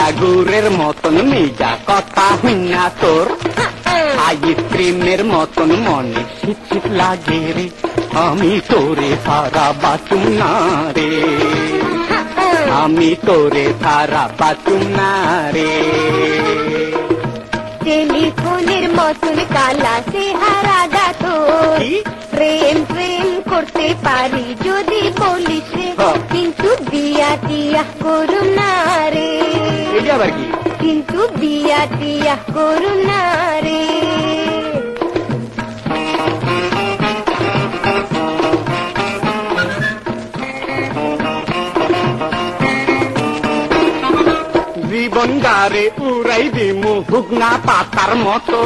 গুড়ের মতন মিজা কথা হইনা তোর আইসক্রিমের মতন মনে শীত শীত লাগে রে আমি তোরে সারা বাঁচুম না রে আমি তোরে সারা বাঁচুম না রে টেলিফোনের মতন কালা চেহারাটা তোর প্রেম প্রেম করতে পারি যদি বলিস রে কিন্তু বিয়া টিয়া করুম না রে আবার কি কিন্তু বিয়া টিয়া করুম না রে জীবন গারে উড়াই দিমু হুগনা পাতার মতো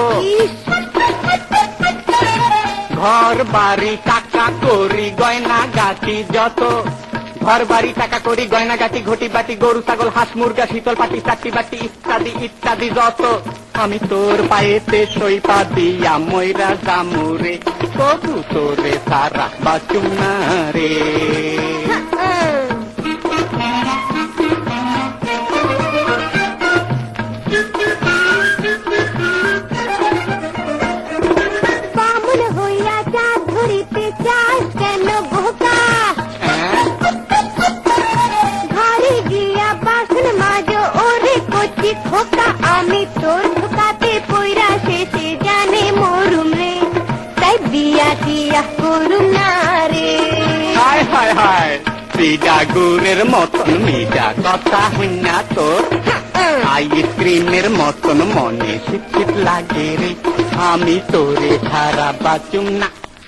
ঘর বাড়ি টাকা করি গয়না গাছি যত ঘর বাড়ি টাকা করি গয়না গাছি ঘটি বাটি গরু ছাগল হাঁস মুরগা শীতল পাটি চাটি বাটি ইত্যাদি ইত্যাদি যত আমি তোর পায়েতে সইপা দিয়া ময়রা জামুরে তবু তোরে সারা বাঁচুম না রে আমি তোর ধোকাতে পয়রা শেষে জানে মরুম রে তাই বিয়া টিয়া করুম না রে হায় হায় হায় পিজা গুড়ের মতন মিজা কথা হইনা তোর আইসক্রিমের মতন মনে শীত শীত লাগে রে আমি তোরে ছাড়া বাঁচুম না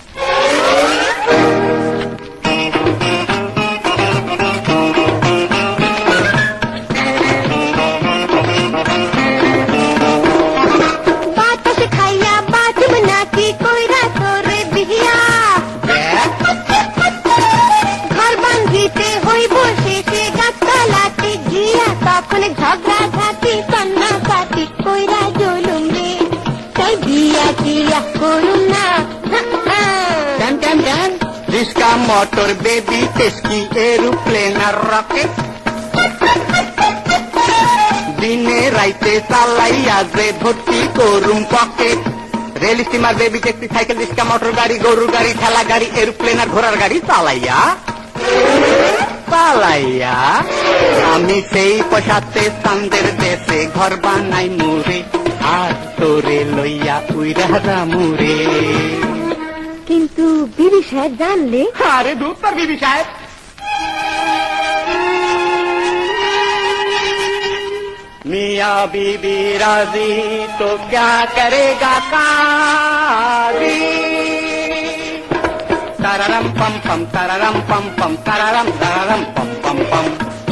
ঝগড়া ঝাঁটি কান্না কাটি কইরা জলুম রে তাই বিয়া টিয়া করুম না ট্যান ট্যান ট্যান রিস্কা মোটর বেবি টেস্কি এরোপ্লেন আর রকেট দিনে রাইতে চালাইয়া যে ভর্তি করুম pocket rail steamer baby taxi cycle রিস্কা মোটর গাড়ি গরুর গাড়ি ঠেলা গাড়ি এরোপ্লেন আর ঘোড়ার গাড়ি চালাইয়া পালাইয়া আমি সেই পয়সাতে চাঁদের দেশে ঘর বানাই মুরে আর তোরে লইয়া উইরা মুরে কিন্তু বিবি সাহেব জানলে আরে ধূপ তার বিবি সাহেব मियाँ बीबी राजी तो क्या करेगा काजी तररम पम पम तररम पम पम तररम तररम पम पम पम